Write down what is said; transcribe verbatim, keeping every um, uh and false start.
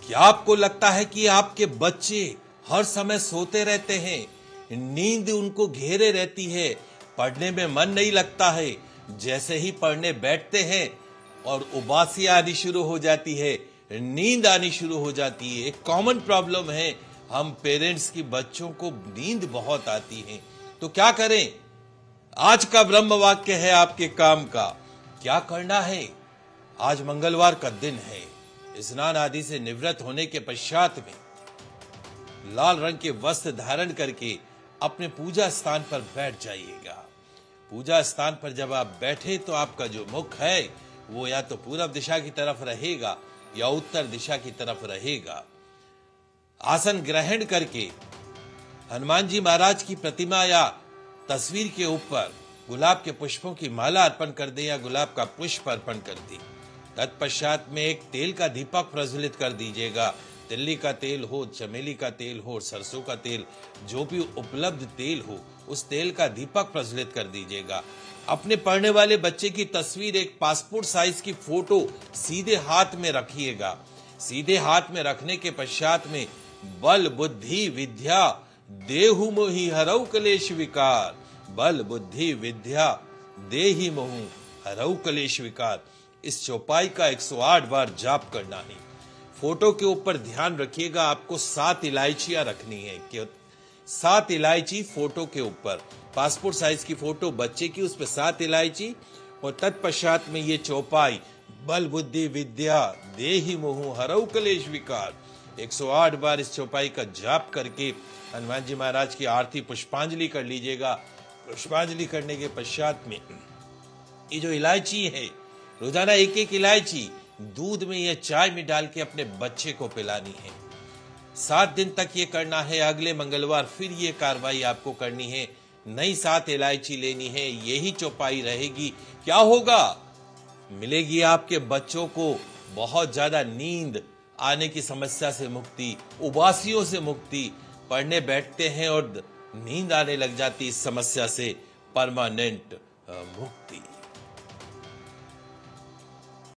क्या आपको लगता है कि आपके बच्चे हर समय सोते रहते हैं, नींद उनको घेरे रहती है, पढ़ने में मन नहीं लगता है, जैसे ही पढ़ने बैठते हैं और उबासी आनी शुरू हो जाती है, नींद आनी शुरू हो जाती है। एक कॉमन प्रॉब्लम है, हम पेरेंट्स की बच्चों को नींद बहुत आती है। तो क्या करें? आज का ब्रह्म वाक्य है आपके काम का। क्या करना है? आज मंगलवार का दिन है। स्नान आदि से निवृत्त होने के पश्चात में लाल रंग के वस्त्र धारण करके अपने पूजा स्थान पर बैठ जाइएगा। पूजा स्थान पर जब आप बैठे तो आपका जो मुख है वो या तो पूर्व दिशा की तरफ रहेगा या उत्तर दिशा की तरफ रहेगा। आसन ग्रहण करके हनुमान जी महाराज की प्रतिमा या तस्वीर के ऊपर गुलाब के पुष्पों की माला अर्पण कर दे या गुलाब का पुष्प अर्पण कर दे। तत्पश्चात में एक तेल का दीपक प्रज्वलित कर दीजिएगा। तिल्ली का तेल हो, चमेली का तेल हो, सरसों का तेल, जो भी उपलब्ध तेल हो, उस तेल का दीपक प्रज्वलित कर दीजिएगा। अपने पढ़ने वाले बच्चे की तस्वीर, एक पासपोर्ट साइज की फोटो सीधे हाथ में रखिएगा। सीधे हाथ में रखने के पश्चात में बल बुद्धि विद्या देहु मोहि हरऊ कलेश विकार, बल बुद्धि विद्या देहि मोहु हरऊ कलेश विकार, इस चौपाई का एक सौ आठ बार जाप करना है। फोटो के ऊपर ध्यान रखिएगा, आपको सात इलायचियां रखनी है। कि सात इलायची फोटो के ऊपर, पासपोर्ट साइज की फोटो बच्चे की, उस पर सात इलायची और तत्पश्चात में ये चौपाई बल बुद्धि विद्या देहि मोहु हरऊ कलेश विकार, एक सौ आठ बार इस चौपाई का जाप करके हनुमान जी महाराज की आरती पुष्पांजलि कर लीजिएगा। पुष्पांजलि करने के पश्चात में ये जो इलायची है, रोजाना एक एक इलायची दूध में या चाय में डाल के अपने बच्चे को पिलानी है। सात दिन तक ये करना है। अगले मंगलवार फिर ये कार्रवाई आपको करनी है। नई सात इलायची लेनी है, यही चौपाई रहेगी। क्या होगा? मिलेगी आपके बच्चों को बहुत ज्यादा नींद आने की समस्या से मुक्ति, उबासियों से मुक्ति। पढ़ने बैठते हैं और नींद आने लग जाती, इस समस्या से परमानेंट मुक्ति।